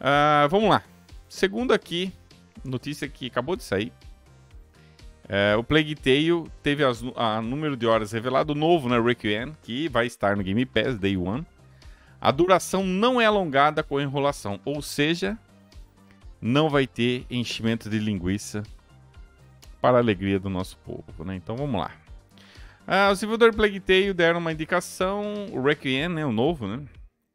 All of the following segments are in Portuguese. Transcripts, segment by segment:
Vamos lá. Segundo aqui, notícia que acabou de sair. O Plague Tale teve a número de horas revelado novo na Requiem, que vai estar no Game Pass Day 1. A duração não é alongada com enrolação, ou seja, não vai ter enchimento de linguiça para a alegria do nosso povo, né? Então vamos lá. Os desenvolvedores Plague Tale deram uma indicação, o Requiem, né, o novo, né?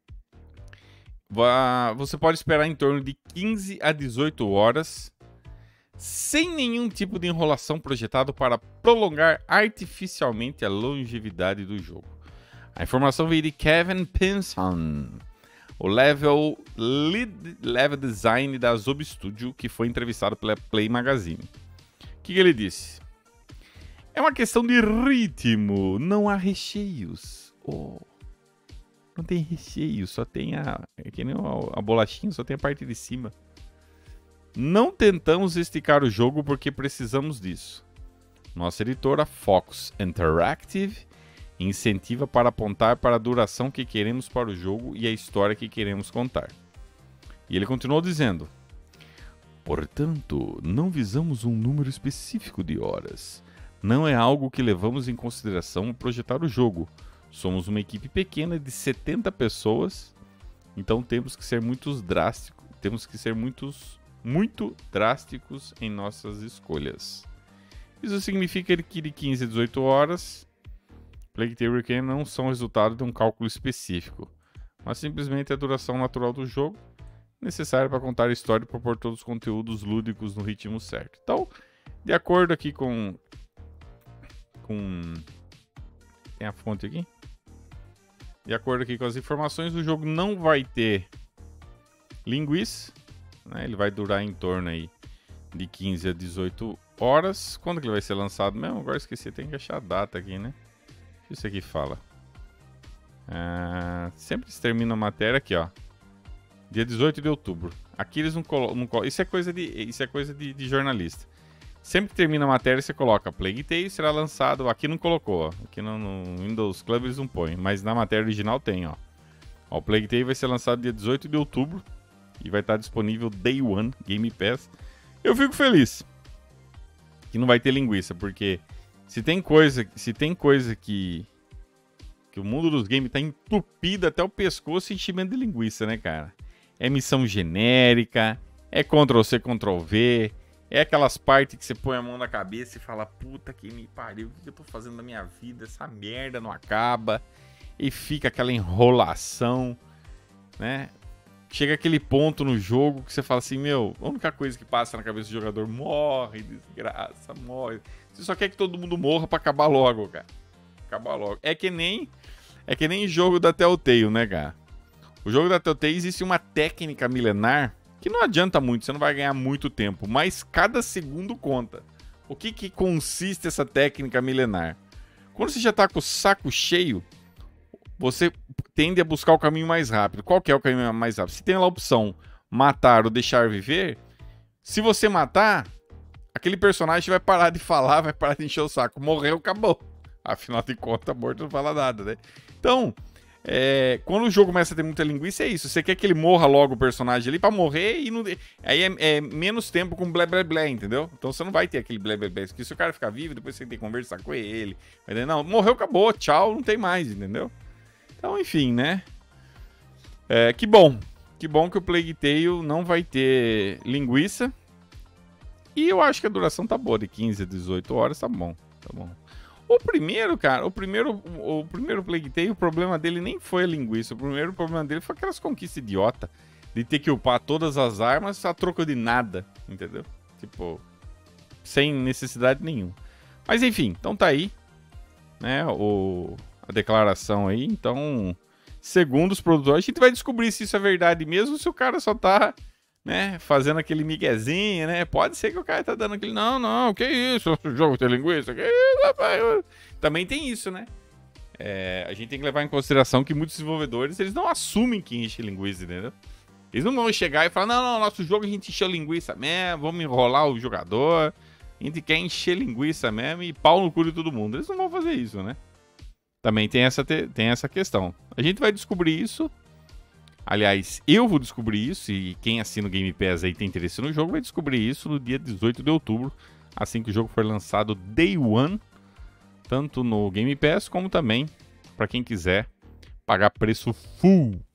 Você pode esperar em torno de 15 a 18 horas, sem nenhum tipo de enrolação projetado para prolongar artificialmente a longevidade do jogo. A informação veio de Kevin Pinson, o level design da Asobo Studio, que foi entrevistado pela Play Magazine. O que ele disse? É uma questão de ritmo, não há recheios. Não tem recheio, só tem é que nem a bolachinha, só tem a parte de cima. Não tentamos esticar o jogo porque precisamos disso. Nossa editora, Fox Interactive, incentiva para apontar para a duração que queremos para o jogo e a história que queremos contar. E ele continuou dizendo: portanto, não visamos um número específico de horas. Não é algo que levamos em consideração ao projetar o jogo. Somos uma equipe pequena de 70 pessoas, então temos que ser muito drásticos em nossas escolhas. Isso significa que de 15 a 18 horas, Plague Tale Requiem não são resultado de um cálculo específico, mas simplesmente a duração natural do jogo, necessária para contar a história e propor todos os conteúdos lúdicos no ritmo certo. Então, de acordo aqui com tem a fonte aqui? De acordo aqui com as informações, o jogo não vai ter linguiça, né? Ele vai durar em torno aí de 15 a 18 horas. Quando que ele vai ser lançado mesmo? Agora esqueci, tem que achar a data aqui, né? Isso aqui fala. Sempre se termina a matéria aqui, ó. Dia 18 de outubro. Aqui eles não colocam. Isso é coisa de jornalista. Sempre que termina a matéria, você coloca Plague Tale será lançado. Aqui não colocou, ó. Aqui no Windows Club eles não põem. Mas na matéria original tem, ó. O Plague Tale vai ser lançado dia 18 de outubro. E vai estar disponível Day 1, Game Pass. Eu fico feliz que não vai ter linguiça, porque se tem coisa que o mundo dos games tá entupido até o pescoço em enchimento de linguiça, né, cara? É missão genérica, é Ctrl-C, Ctrl-V, é aquelas partes que você põe a mão na cabeça e fala, puta que me pariu, o que eu tô fazendo na minha vida? Essa merda não acaba. E fica aquela enrolação, né? Chega aquele ponto no jogo que você fala assim, meu, a única coisa que passa na cabeça do jogador, morre, desgraça, morre. Você só quer que todo mundo morra pra acabar logo, cara. Acabar logo. É que nem jogo da Telltale, né, cara? O jogo da Telltale existe uma técnica milenar que não adianta muito, você não vai ganhar muito tempo, mas cada segundo conta. O que consiste essa técnica milenar? Quando você já tá com o saco cheio, você tende a buscar o caminho mais rápido. Qual que é o caminho mais rápido? Se tem lá a opção matar ou deixar viver, se você matar, aquele personagem vai parar de falar, vai parar de encher o saco. Morreu, acabou. Afinal de contas, morto não fala nada, né? Então, quando o jogo começa a ter muita linguiça, é isso. Você quer que ele morra logo, o personagem ali, pra morrer e não... Aí é menos tempo com blé blé blé, entendeu? Então você não vai ter aquele blé blé blé. Porque se o cara ficar vivo, depois você tem que conversar com ele. Mas, não, morreu, acabou, tchau, não tem mais, entendeu? Então, enfim, né? Que bom. Que bom que o Plague Tale não vai ter linguiça. E eu acho que a duração tá boa, de 15 a 18 horas, tá bom. Tá bom. O primeiro, cara, o primeiro Plague Tale, o problema dele nem foi a linguiça. O primeiro problema dele foi aquelas conquistas idiota de ter que upar todas as armas a troco de nada, entendeu? Tipo, sem necessidade nenhuma. Mas enfim, então tá aí, né, a declaração aí. Então, segundo os produtores, a gente vai descobrir se isso é verdade mesmo, se o cara só tá, né, fazendo aquele miguezinho, né? Pode ser que o cara tá dando aquele, não, que isso, o jogo tem linguiça, que isso, rapaz. Também tem isso, né? A gente tem que levar em consideração que muitos desenvolvedores, eles não assumem que enche linguiça, entendeu? Eles não vão chegar e falar, não, nosso jogo a gente encheu linguiça mesmo, vamos enrolar o jogador, a gente quer encher linguiça mesmo e pau no cu de todo mundo. Eles não vão fazer isso, né? Também tem essa questão. A gente vai descobrir isso Aliás, eu vou descobrir isso, e quem assina o Game Pass aí tem interesse no jogo vai descobrir isso no dia 18 de outubro, assim que o jogo for lançado Day One, tanto no Game Pass como também para quem quiser pagar preço full.